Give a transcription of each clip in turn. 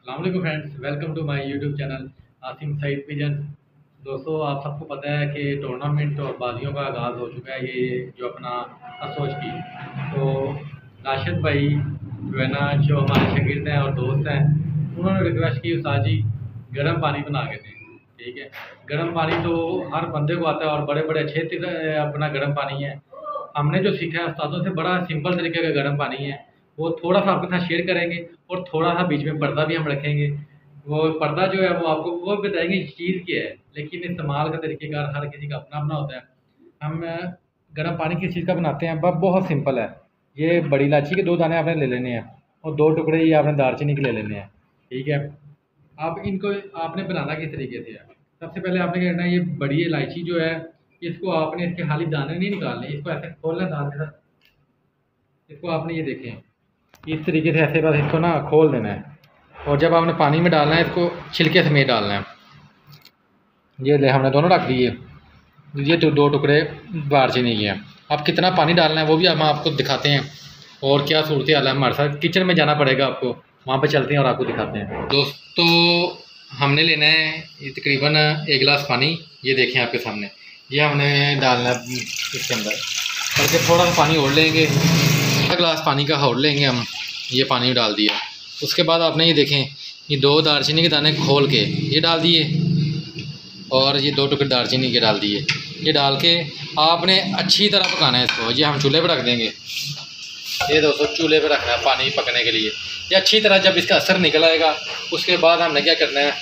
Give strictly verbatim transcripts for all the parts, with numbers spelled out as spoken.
अस्सलाम वालेकुम friends, welcome to my YouTube channel Asim Saeed pigeon. दोस्तों, आप सबको पता है कि टूर्नामेंट और बाजियों का आगाज़ हो चुका है। ये जो अपना असोच की, तो राशिद भाई जो है ना, जो हमारे शागिर्द हैं और दोस्त हैं, उन्होंने रिक्वेस्ट की उस्ताद जी गर्म पानी बना के दें। ठीक है, गर्म पानी तो हर बंदे को आता है और बड़े बड़े अच्छे तरह अपना गर्म पानी है। हमने जो सीखा है उस्तादों से, बड़ा सिंपल तरीके का गर्म पानी है। वो थोड़ा सा आपके साथ शेयर करेंगे और थोड़ा सा बीच में पर्दा भी हम रखेंगे। वो पर्दा जो है वो आपको वो बताएंगे चीज़ क्या है, लेकिन इस्तेमाल का तरीक़ेकार हर किसी का अपना अपना होता है। हम गर्म पानी किस चीज़ का बनाते हैं, बस बहुत सिंपल है। ये बड़ी इलायची के दो दाने आपने ले लेने हैं और दो टुकड़े ये आपने दालचीनी के ले लेने हैं। ठीक है, अब इनको आपने बनाना किस तरीके से है। सबसे पहले आपने क्या करना है, ये बड़ी इलायची जो है इसको आपने इसके खाली दाने नहीं निकालने, इसको ऐसे खोलना है दाल के साथ। इसको आपने ये देखें इस तरीके से ऐसे बस इसको ना खोल देना है और जब आपने पानी में डालना है इसको छिलके समेत डालना है। ये ले हमने दोनों रख दिए, ये तो दो टुकड़े दालचीनी के हैं। अब कितना पानी डालना है वो भी हम आपको दिखाते हैं और क्या सूरत हाल है हमारे साथ। किचन में जाना पड़ेगा आपको, वहाँ पे चलते हैं और आपको दिखाते हैं। दोस्तों, हमने लेना है ये तकरीबन एक गिलास पानी। ये देखें आपके सामने, ये हमने डालना है इसके अंदर, बल्कि थोड़ा सा पानी और लेंगे, आधा गिलास पानी का और लेंगे हम। ये पानी डाल दिया। उसके बाद आपने ये देखें, ये दो दालचीनी के दाने खोल के ये डाल दिए और ये दो टुकड़े दालचीनी के डाल दिए। ये डाल के आपने अच्छी तरह पकाना है इसको। ये हम चूल्हे पर रख देंगे। ये दोस्तों चूल्हे पर रखना है पानी पकने के लिए। ये अच्छी तरह जब इसका असर निकल आएगा, उसके बाद हमने क्या करना है,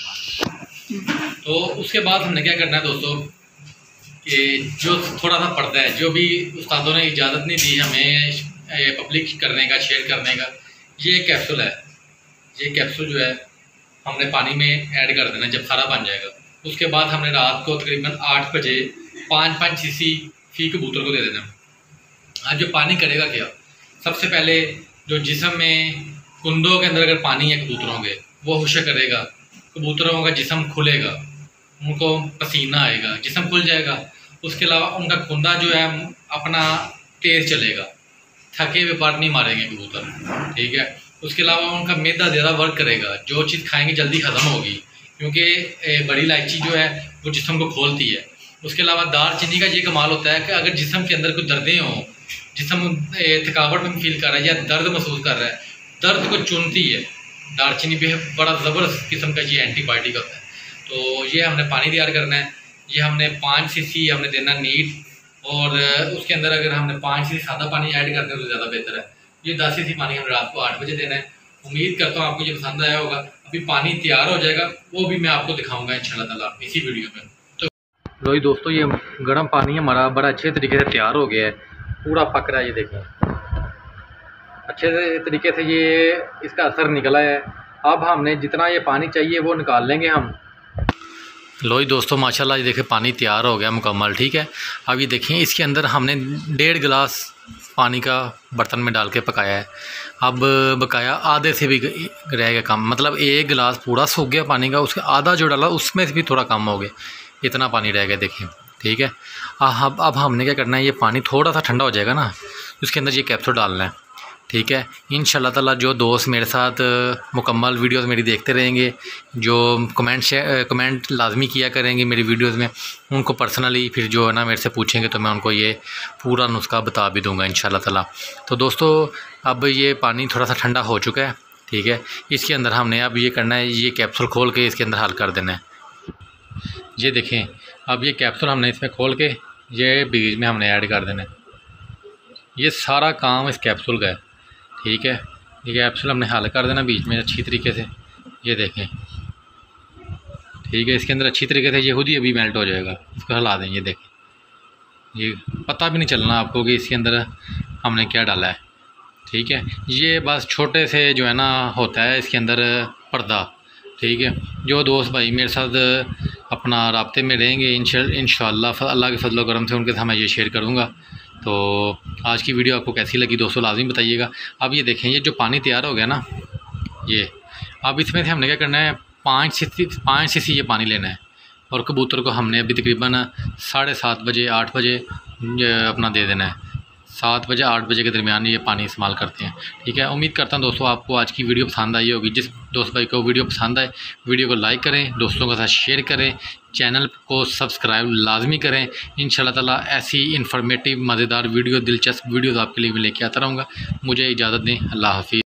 तो उसके बाद हमने क्या करना है दोस्तों, कि जो थोड़ा सा पर्दा है, जो भी उस्तादों ने इजाज़त नहीं दी हमें पब्लिक करने का, शेयर करने का, ये कैप्सूल है। ये कैप्सूल जो है हमने पानी में ऐड कर देना जब सारा बन जाएगा। उसके बाद हमने रात को तकरीबन आठ बजे पाँच पाँच सीसी फी कबूतर को दे देना। आज जो पानी करेगा क्या, सबसे पहले जो जिस्म में कुंदों के अंदर अगर पानी है कबूतरों के, वो हुशा करेगा, कबूतरों का जिस्म खुलेगा, उनको पसीना आएगा, जिस्म खुल जाएगा। उसके अलावा उनका कुंदा जो है अपना तेज़ चलेगा, थके हुए पार्ट नहीं मारेंगे कबूतर। ठीक है, उसके अलावा उनका मैदा ज़्यादा वर्क करेगा, जो चीज़ खाएंगे जल्दी ख़त्म होगी, क्योंकि बड़ी इलायची जो है वो जिस्म को खोलती है। उसके अलावा दालचीनी का ये कमाल होता है कि अगर जिस्म के अंदर कोई दर्दें हों, जिस्म थकावट में फील कर रहा है या दर्द महसूस कर रहा है, दर्द को चुनती है दालचीनी भी। बड़ा ज़बरदस्त किस्म का ये एंटीबायोटिक होता है। तो ये हमने पानी तैयार करना है। ये हमने पाँच सीसी हमने देना नीट, और उसके अंदर अगर हमने पाँच सीसी सादा पानी ऐड करते हैं तो ज़्यादा बेहतर है। ये दस सीसी पानी हमने रात को आठ बजे देना है। उम्मीद करता हूँ आपको ये पसंद आया होगा। अभी पानी तैयार हो जाएगा, वो भी मैं आपको दिखाऊंगा इंशाल्लाह ताला इसी वीडियो में। तो लो जी दोस्तों, ये गर्म पानी हमारा बड़ा अच्छे तरीके से तैयार हो गया है, पूरा पक रहा है। ये देखें अच्छे तरीके से ये इसका असर निकला है। अब हमने जितना ये पानी चाहिए वो निकाल लेंगे हम। लो जी दोस्तों, माशाल्लाह ये देखें पानी तैयार हो गया मुकम्मल। ठीक है, अब ये देखें इसके अंदर हमने डेढ़ गिलास पानी का बर्तन में डाल के पकाया है। अब बकाया आधे से भी रह गया कम, मतलब एक गिलास पूरा सूख गया पानी का, उसके आधा जो डाला उसमें से भी थोड़ा कम हो गया, इतना पानी रह गया देखें। ठीक है, अब अब हमने क्या करना है, ये पानी थोड़ा सा ठंडा हो जाएगा ना, उसके अंदर ये कैप्सूल डालना है। ठीक है, इंशाल्लाह ताला जो दोस्त मेरे साथ मुकम्मल वीडियोस मेरी देखते रहेंगे, जो कमेंट शेयर कमेंट लाजमी किया करेंगे मेरी वीडियोस में, उनको पर्सनली फिर जो है ना मेरे से पूछेंगे तो मैं उनको ये पूरा नुस्खा बता भी दूंगा इंशाल्लाह ताला। तो दोस्तों, अब ये पानी थोड़ा सा ठंडा हो चुका है। ठीक है, इसके अंदर हमने अब ये करना है, ये कैप्सूल खोल के इसके अंदर हल कर देना है। ये देखें, अब ये कैप्सूल हमने इसमें खोल के ये बीज में हमने ऐड कर देना है। ये सारा काम इस कैप्सूल का है। ठीक है, ये कैप्सूल हमने हल कर देना बीच में अच्छी तरीके से। ये देखें, ठीक है, इसके अंदर अच्छी तरीके से ये खुद ही अभी मेल्ट हो जाएगा। इसको हिला दें। ये देखें, ये पता भी नहीं चलना आपको कि इसके अंदर हमने क्या डाला है। ठीक है, ये बस छोटे से जो है ना होता है इसके अंदर पर्दा। ठीक है, जो दोस्त भाई मेरे साथ अपना राब्ते में रहेंगे इंशाअल्लाह अल्लाह के फजल करम से उनके साथ मैं ये शेयर करूँगा। तो आज की वीडियो आपको कैसी लगी दोस्तों लाजमी बताइएगा। अब ये देखें, ये जो पानी तैयार हो गया ना, ये अब इसमें से हमने क्या करना है, पाँच सीसी पाँच सीसी ये पानी लेना है और कबूतर को हमने अभी तकरीबन साढ़े सात बजे आठ बजे अपना दे देना है। सात बजे आठ बजे के दरमियान ये पानी इस्तेमाल करते हैं। ठीक है, उम्मीद करता हूँ दोस्तों आपको आज की वीडियो पसंद आई होगी। जिस दोस्त भाई को वीडियो पसंद आए वीडियो को लाइक करें, दोस्तों के साथ शेयर करें, चैनल को सब्सक्राइब लाजमी करें। इंशाल्लाह ताला ऐसी इन्फॉर्मेटिव मज़ेदार वीडियो, दिलचस्प वीडियोज़ आपके लिए मैं लेके आता रहूँगा। मुझे इजाज़त दें, अल्लाह हाफिज़।